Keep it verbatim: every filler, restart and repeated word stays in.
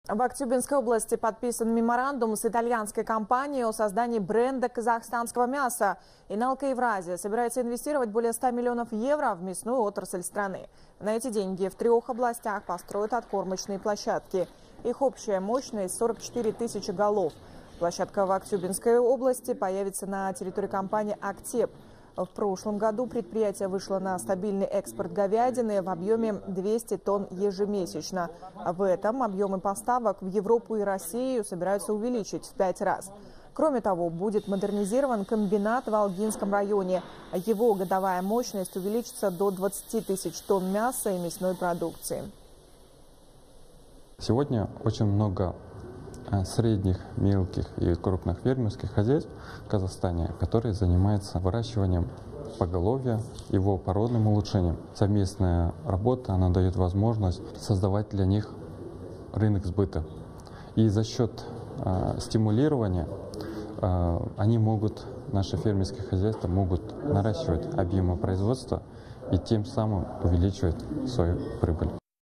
В Актюбинской области подписан меморандум с итальянской компанией о создании бренда казахстанского мяса. Иналка Евразия собирается инвестировать более ста миллионов евро в мясную отрасль страны. На эти деньги в трех областях построят откормочные площадки. Их общая мощность сорок четыре тысячи голов. Площадка в Актюбинской области появится на территории компании «Актеп». В прошлом году предприятие вышло на стабильный экспорт говядины в объеме двухсот тонн ежемесячно. В этом объемы поставок в Европу и Россию собираются увеличить в пять раз. Кроме того, будет модернизирован комбинат в Алгинском районе. Его годовая мощность увеличится до двадцати тысяч тонн мяса и мясной продукции. Сегодня очень много средних, мелких и крупных фермерских хозяйств в Казахстане, которые занимаются выращиванием поголовья, его породным улучшением. Совместная работа, она дает возможность создавать для них рынок сбыта. И за счет э, стимулирования э, они могут, наши фермерские хозяйства могут наращивать объемы производства и тем самым увеличивать свою прибыль.